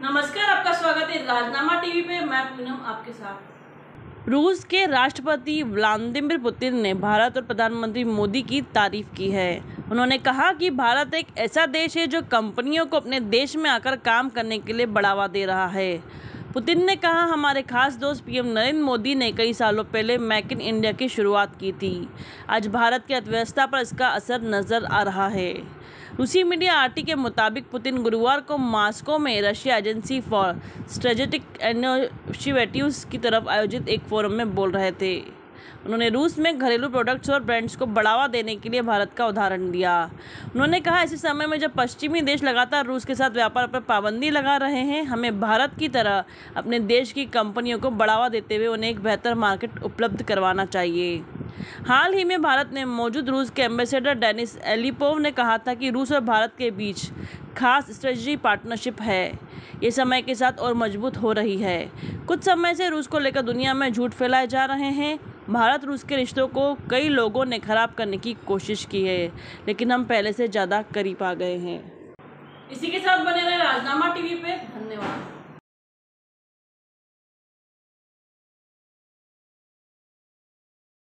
नमस्कार, आपका स्वागत है राजनामा टीवी पे। मैं पूनम आपके साथ। रूस के राष्ट्रपति व्लादिमीर पुतिन ने भारत और प्रधानमंत्री मोदी की तारीफ की है। उन्होंने कहा कि भारत एक ऐसा देश है जो कंपनियों को अपने देश में आकर काम करने के लिए बढ़ावा दे रहा है। पुतिन ने कहा, हमारे खास दोस्त पीएम नरेंद्र मोदी ने कई सालों पहले मेक इन इंडिया की शुरुआत की थी। आज भारत की अर्थव्यवस्था पर इसका असर नजर आ रहा है। रूसी मीडिया आरटी के मुताबिक पुतिन गुरुवार को मॉस्को में Russia agency for strategic initiatives की तरफ आयोजित एक फोरम में बोल रहे थे। उन्होंने रूस में घरेलू प्रोडक्ट्स और ब्रांड्स को बढ़ावा देने के लिए भारत का उदाहरण दिया। उन्होंने कहा, ऐसे समय में जब पश्चिमी देश लगातार रूस के साथ व्यापार पर पाबंदी लगा रहे हैं, हमें भारत की तरह अपने देश की कंपनियों को बढ़ावा देते हुए उन्हें एक बेहतर मार्केट उपलब्ध करवाना चाहिए। हाल ही में भारत में मौजूद रूस के एम्बेसडर डेनिस एलिपोव ने कहा था कि रूस और भारत के बीच खास स्ट्रेटजी पार्टनरशिप है। ये समय के साथ और मजबूत हो रही है। कुछ समय से रूस को लेकर दुनिया में झूठ फैलाए जा रहे हैं। भारत रूस के रिश्तों को कई लोगों ने खराब करने की कोशिश की है, लेकिन हम पहले से ज़्यादा करीब आ गए हैं। इसी के साथ बने रहे राजनामा टीवी पे। धन्यवाद।